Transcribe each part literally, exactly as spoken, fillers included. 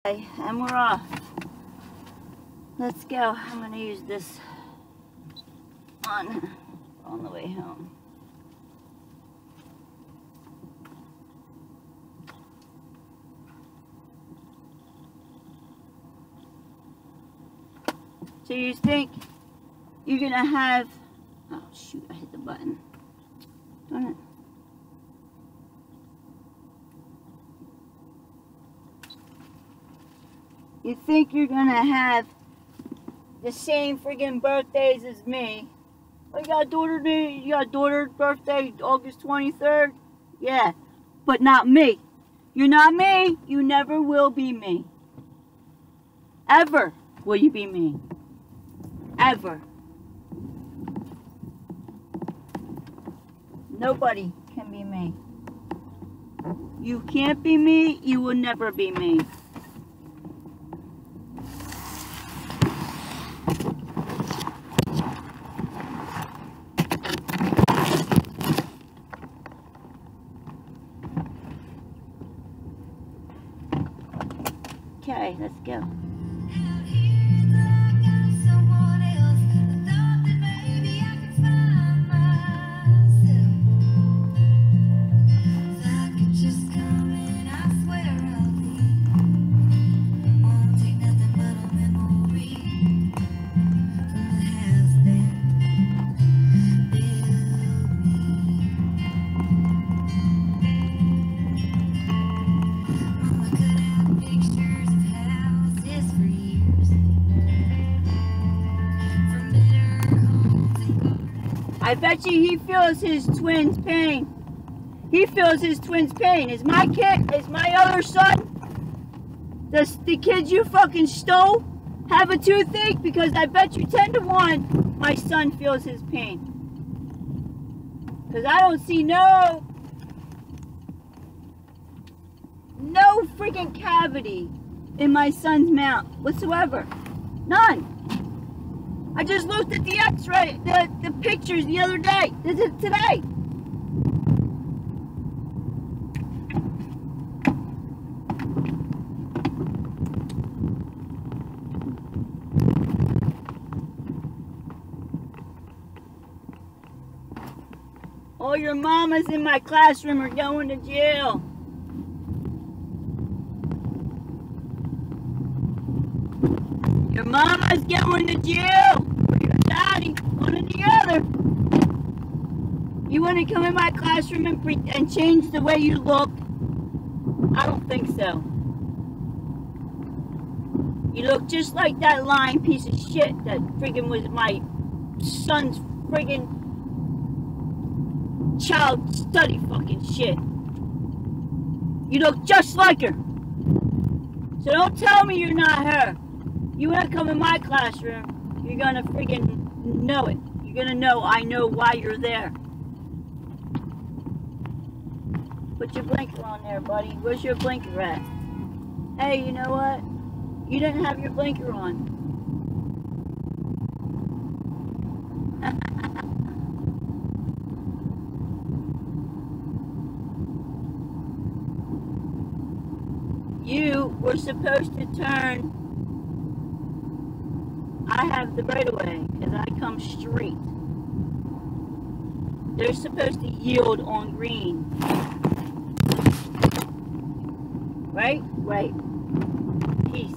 And we're off. Let's go. I'm gonna use this on on the way home. So you think you're gonna have, oh shoot, I hit the button. Darn it. You think you're gonna have the same friggin' birthdays as me? Well, you got a daughter, you got a daughter's birthday August twenty-third? Yeah, but not me. You're not me. You never will be me. Ever will you be me. Ever. Nobody can be me. You can't be me. You will never be me. Okay, let's go. I bet you he feels his twin's pain. He feels his twin's pain. Is my kid, is my other son, does the kid you fucking stole have a toothache? Because I bet you ten to one my son feels his pain. Because I don't see no, no freaking cavity in my son's mouth whatsoever. None. I just looked at the x-ray, the, the pictures the other day. This is today. All your mamas in my classroom are going to jail. Your mama's going to jail. Or your daddy, one or the other. You want to come in my classroom and, pre and change the way you look? I don't think so. You look just like that lying piece of shit that friggin' was my son's friggin' child study fucking shit. You look just like her. So don't tell me you're not her. You want to come in my classroom, you're going to friggin' know it. You're going to know I know why you're there. Put your blinker on there, buddy. Where's your blinker at? Hey, you know what? You didn't have your blinker on. You were supposed to turn. I have the right of way because I come straight. They're supposed to yield on green. Right? Right. Peace.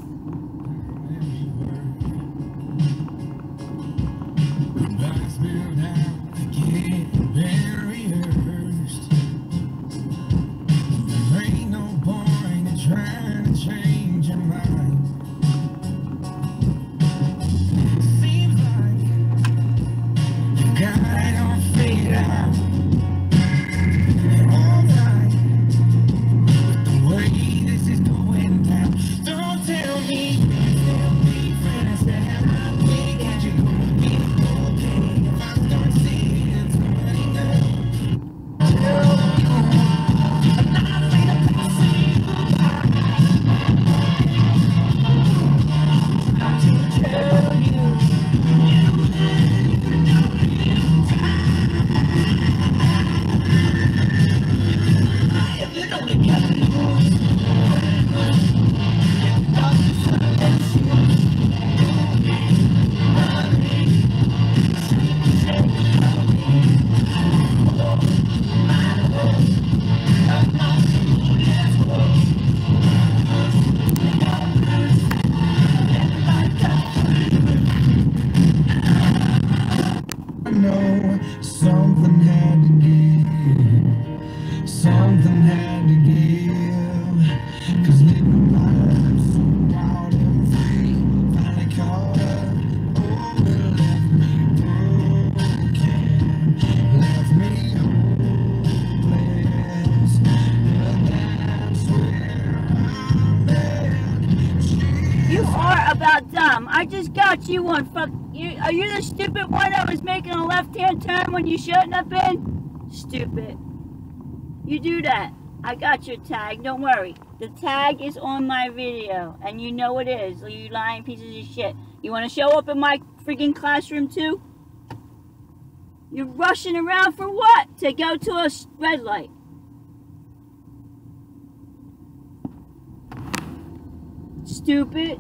Mom, I just got you one. Fuck you. Are you the stupid one that was making a left-hand turn when you shouldn't have been? Stupid. You do that. I got your tag. Don't worry. The tag is on my video, and you know it is. You lying pieces of shit. You want to show up in my freaking classroom too? You're rushing around for what? To go to a red light. Stupid.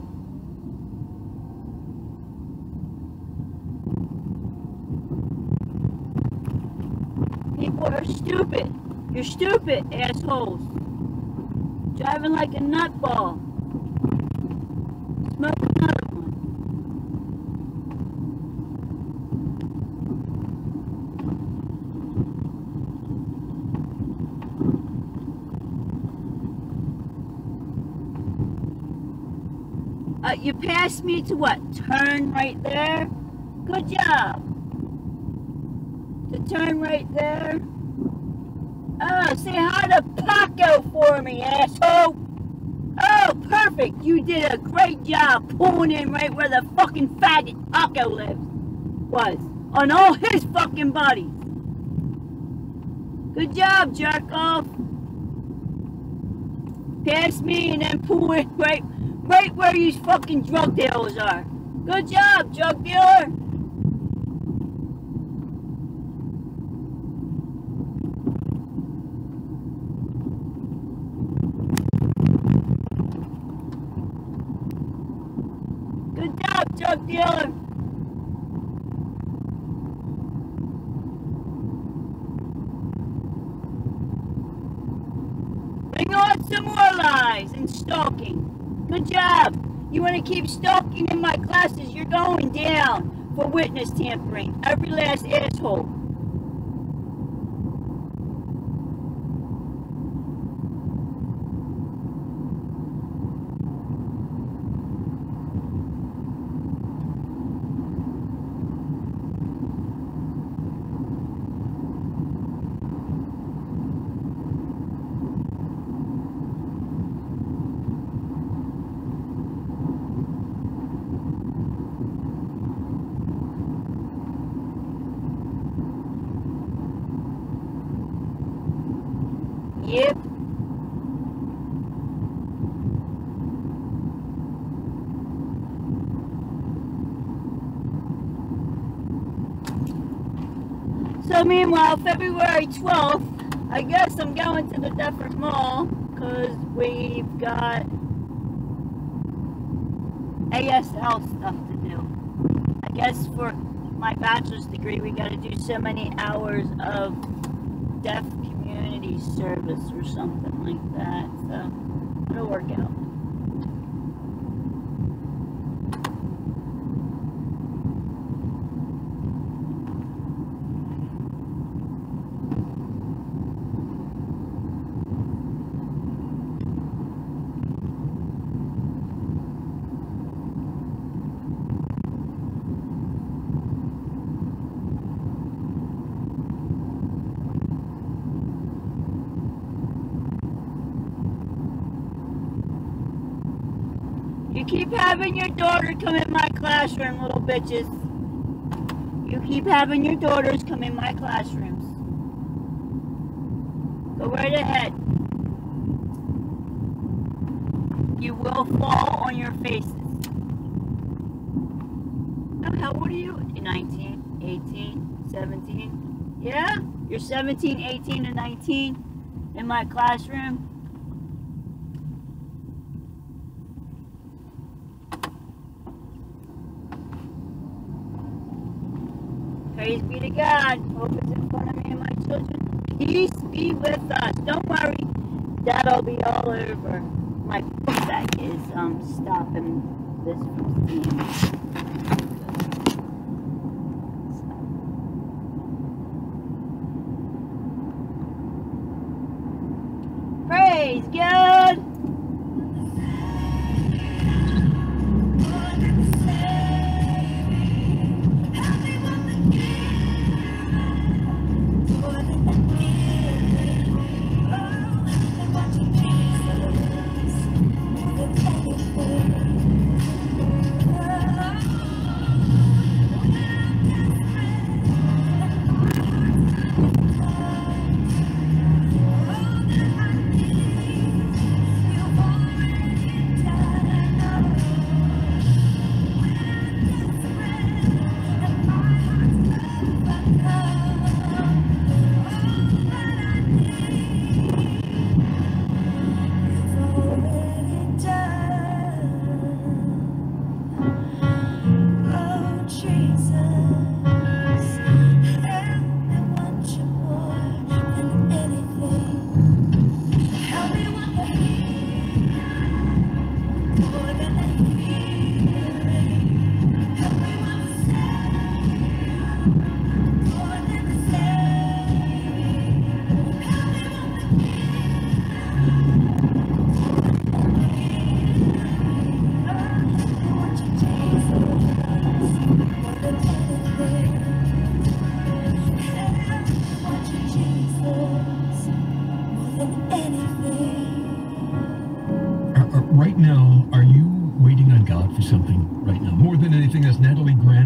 People are stupid. You're stupid, assholes. Driving like a nutball. Smoke another one. Uh, you passed me to what? Turn right there? Good job. To turn right there. Oh, say hi to Paco for me, asshole. Oh, perfect. You did a great job pulling in right where the fucking faggot Paco lives. Was. On all his fucking bodies. Good job, jerk off. Pass me and then pull in right, right where you fucking drug dealers are. Good job, drug dealer. Drug dealer. Bring on some more lies and stalking. Good job. You want to keep stalking in my classes, you're going down for witness tampering. Every last asshole. Yep. So meanwhile, February twelfth, I guess I'm going to the Deptford Mall because we've got A S L stuff to do. I guess for my bachelor's degree, we got to do so many hours of deaf community service or something like that, so it'll work out. You keep having your daughter come in my classroom, little bitches. You keep having your daughters come in my classrooms. Go right ahead. You will fall on your faces. Oh, how old are you? You're nineteen, eighteen, seventeen. Yeah? You're seventeen, eighteen, and nineteen in my classroom. Praise be to God. Hope is in front of me and my children. Peace be with us. Don't worry. That'll be all over. My back is um stopping this from seeing. Praise God. Yeah.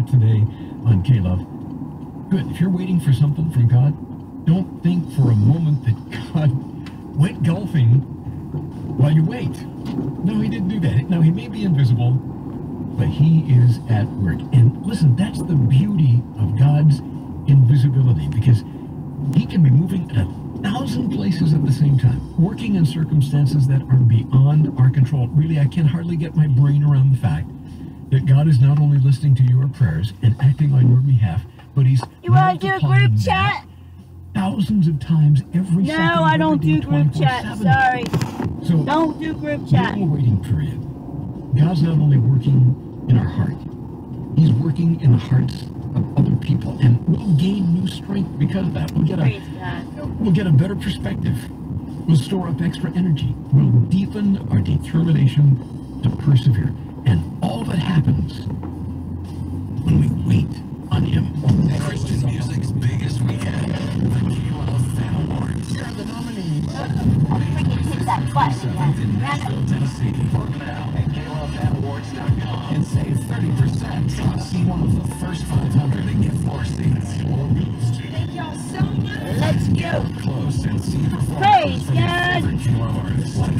today on K-Love. Good. If you're waiting for something from God, don't think for a moment that God went golfing while you wait. No, he didn't do that. Now, he may be invisible, but he is at work. And listen, that's the beauty of God's invisibility, because he can be moving at a thousand places at the same time, working in circumstances that are beyond our control. Really, I can hardly get my brain around the fact that God is not only listening to your prayers and acting on your behalf, but he's You want to do a group chat? Thousands of times every no, second. No, I don't do group chat. Sorry. So don't do group chat. During the waiting period, God's not only working in our heart, he's working in the hearts of other people, and we'll gain new strength because of that. We'll get Praise a God. we'll get a better perspective. We'll store up extra energy. We'll deepen our determination to persevere. And all that happens when we wait on him. Christian music's biggest weekend, the K-Love Fan Awards. You're the nominee. Hit that button again. In Nashville, Tennessee. Book now at K Love Fan Awards dot com and save thirty percent. See one of the first five hundred and get floor seats. Thank y'all so much. Let's go. Get close and see performances Praise from your God. favorite K-Love artists like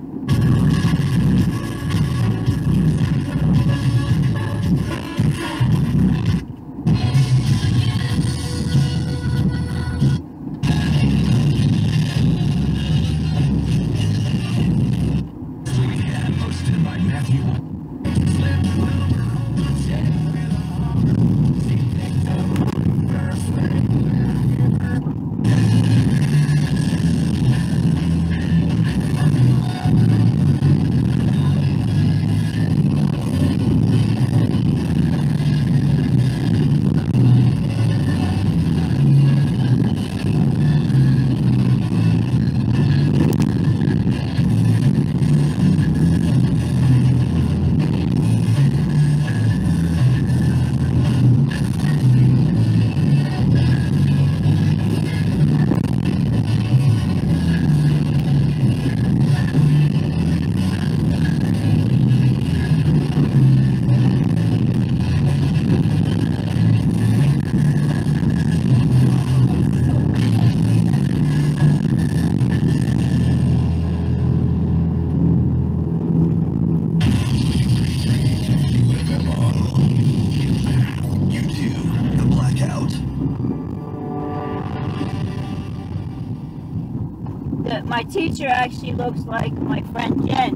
My teacher actually looks like my friend Jen,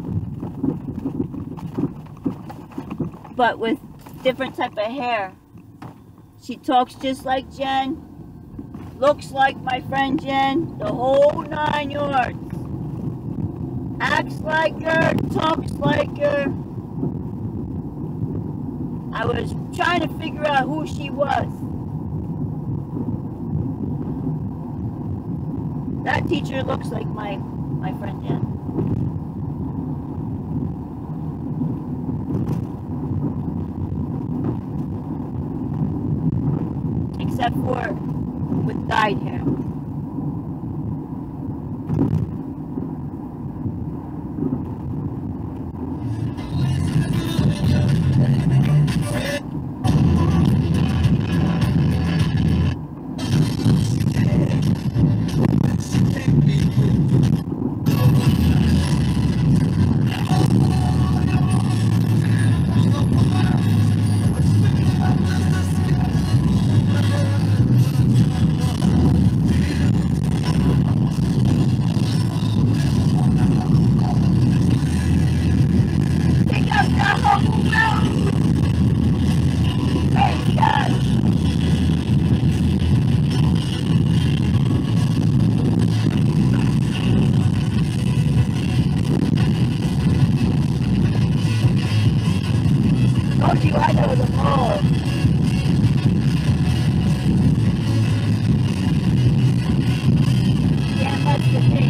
but with different type of hair. She talks just like Jen, looks like my friend Jen, the whole nine yards. Acts like her, talks like her. I was trying to figure out who she was. That teacher looks like my, my friend Jen. Except for with dyed hair. Told you I know the mall. Yeah, that's the thing.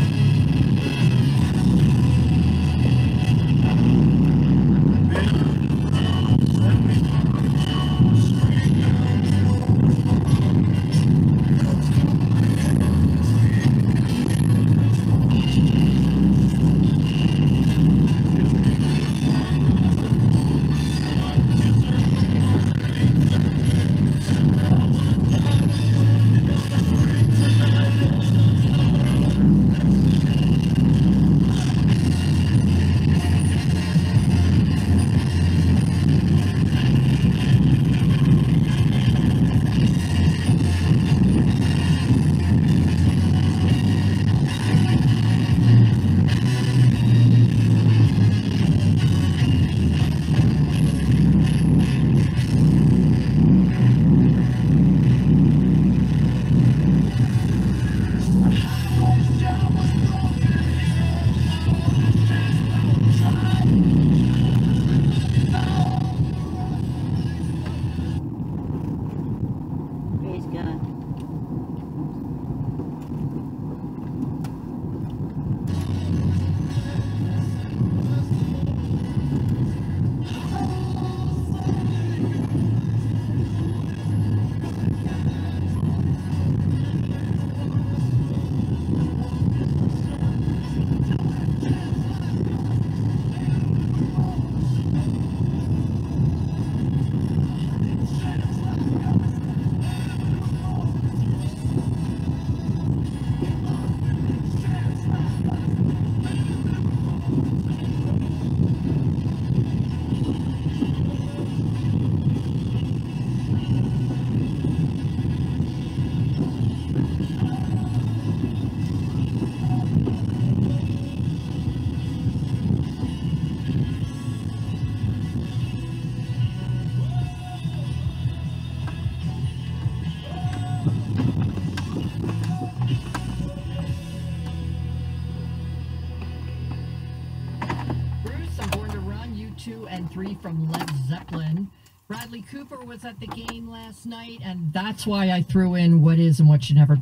three from Led Zeppelin. Bradley Cooper was at the game last night, and that's why I threw in What Is and What Should Never.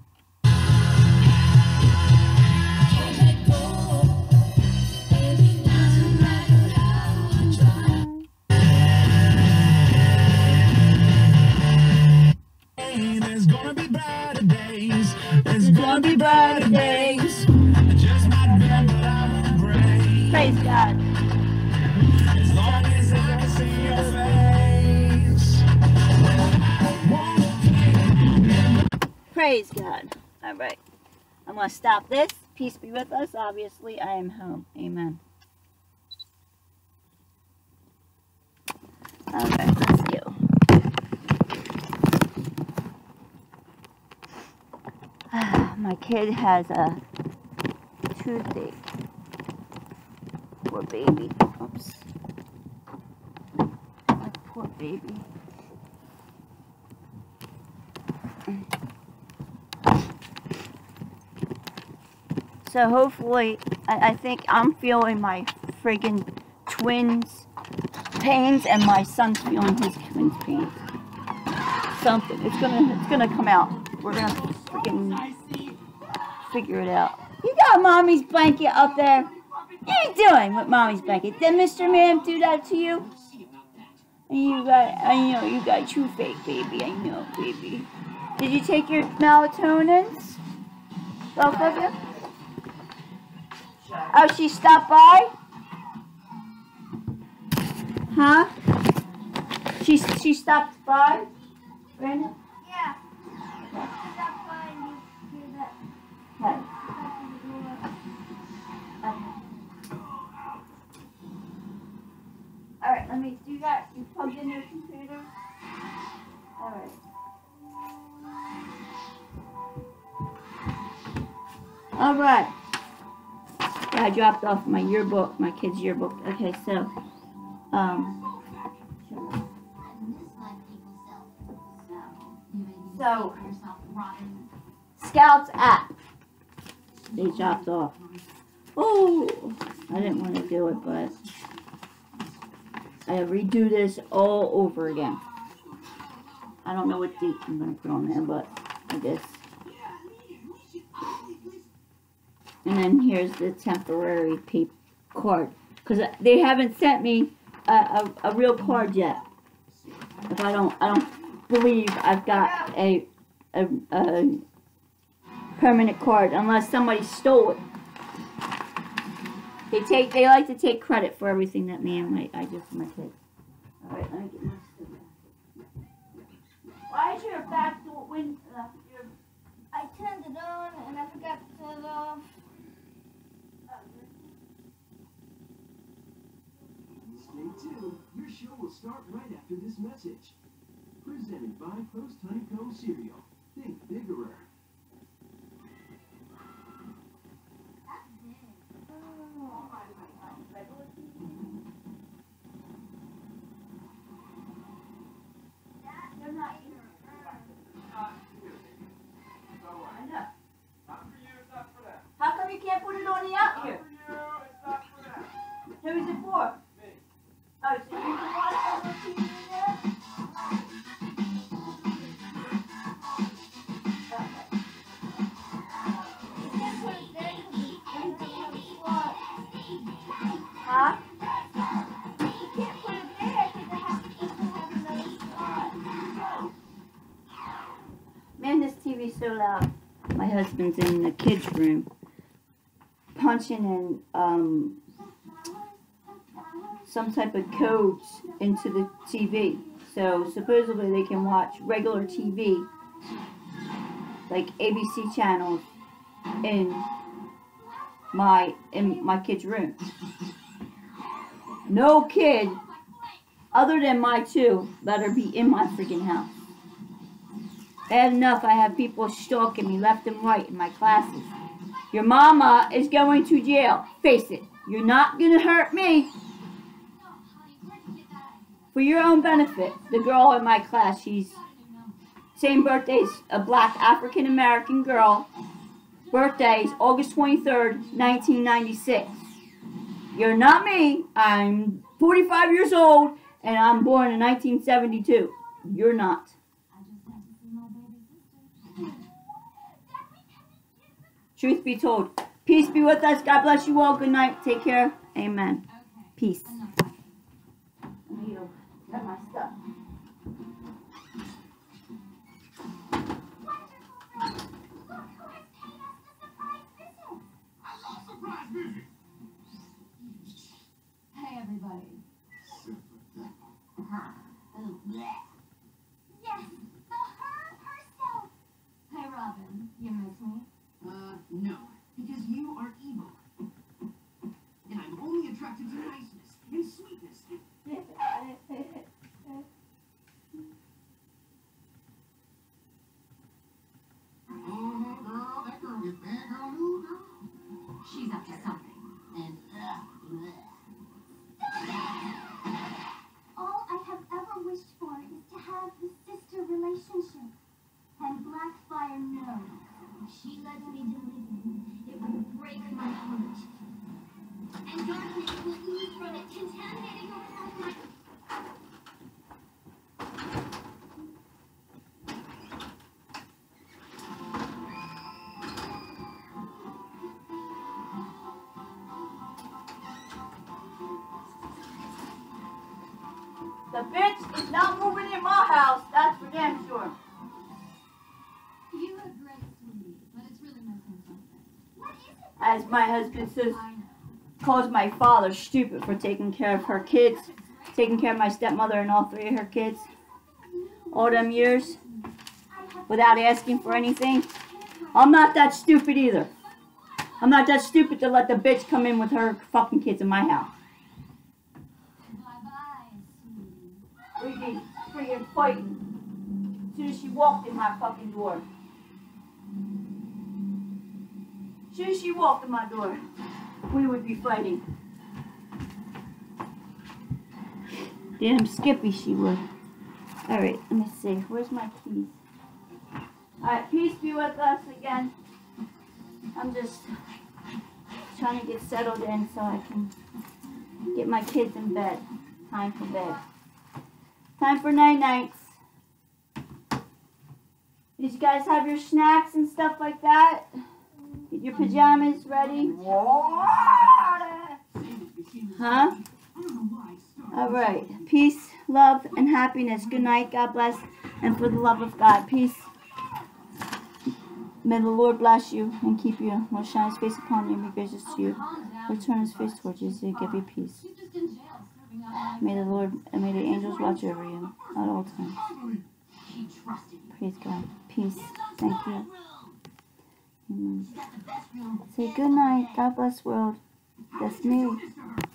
There's gonna be brighter days. There's gonna be brighter days. I just might bend, but I won't break. Praise God. As long as I see your face. Praise God. All right. I'm going to stop this. Peace be with us. Obviously, I am home. Amen. All right. Let's go. My kid has a toothache. Poor baby. Oops. My poor baby. So hopefully, I, I think I'm feeling my friggin' twins' pains, and my son's feeling his twins' pains. Something. It's gonna. It's gonna come out. We're gonna freaking figure it out. You got mommy's blanket up there. What are you doing with mommy's blanket? Did Mister Ma'am do that to you? And you got, I know, you got toothache, baby. I know, baby. Did you take your melatonins? Both of you? Oh, she stopped by? Huh? She, she stopped by? Brandon? Yeah. Stop by and you hear that. Okay. Alright, let me do that. You plugged in your computer? Alright. Alright. Yeah, I dropped off my yearbook, my kid's yearbook. Okay, so, um, so, Scouts app. They dropped off. Oh, I didn't want to do it, but I have to redo this all over again. I don't know what date I'm going to put on there, but I guess. And then here's the temporary paper card, because they haven't sent me a, a, a real card yet. If I don't, I don't believe I've got a, a, a permanent card unless somebody stole it. They take, they like to take credit for everything that me and my, I do for my kids. All right, let me get my stuff. Why is your back door window? Uh, your... I turned it on and I forgot to turn it off. Stay tuned. Your show will start right after this message. Presented by Post Honeycomb Cereal. Think biggerer. How come you can't put it on the out here? Who is it for? Me. Oh, so you can watch all the T V there? You can't put it there because it doesn't have a slot. Huh? You can't put it there because it has, doesn't have another slot. Man, this T V's so loud. My husband's in the kids' room punching in um, some type of codes into the T V. So supposedly they can watch regular T V, like A B C channels, in my in my kid's room. No kid, other than my two, better be in my freaking house. Bad enough I have people stalking me left and right in my classes. Your mama is going to jail. Face it. You're not going to hurt me. For your own benefit, the girl in my class, she's same birthday as a black African American girl. Birthday is August twenty-third, nineteen ninety-six. You're not me. I'm forty-five years old, and I'm born in nineteen seventy-two. You're not. I just had to see my baby sister. Truth be told. Peace be with us. God bless you all. Good night. Take care. Amen. Okay. Peace. Enough fighting. I need to get my stuff. Look who has paid us the surprise visit. I love surprise music. Hey, everybody. Her. Oh, bleh. Yes, the her herself. Hey, Robin, you miss me? Uh, no. Because you are evil. And I'm only attracted to niceness and sweetness. Mm-hmm, girl. That girl is bad, girl. New girl. She's up to something. And, uh, bleh. All I have ever wished for is to have the sister relationship. And Blackfire knows. If she lets me deliver, it will break my heart. And darkness will ooze from it, contaminating all of my... The bitch is not moving in my house. That's for damn sure. You look great, sweetie, but it's really missing something. What is it? As my husband says, I know. calls my father stupid for taking care of her kids, taking care of my stepmother and all three of her kids, all them years, without asking for anything. I'm not that stupid either. I'm not that stupid to let the bitch come in with her fucking kids in my house. Bye-bye, sweetie. We'd be freaking fighting as soon as she walked in my fucking door. As soon as she walked in my door, we would be fighting. Damn Skippy she would. Alright, let me see. Where's my keys? Alright, peace be with us again. I'm just trying to get settled in so I can get my kids in bed. Time for bed. Time for night-nights. Did you guys have your snacks and stuff like that? Get your pajamas ready? Huh? Alright. Peace, love, and happiness. Good night. God bless. And for the love of God, peace. May the Lord bless you and keep you. Will shine his face upon you and be gracious to you. Return his face towards you and give you peace. She's just in jail serving out May the Lord and may the angels watch over you at all times. She trusted you. Praise God. Peace. Thank you. Amen. She's got the best room. Say good night. God bless world. That's me.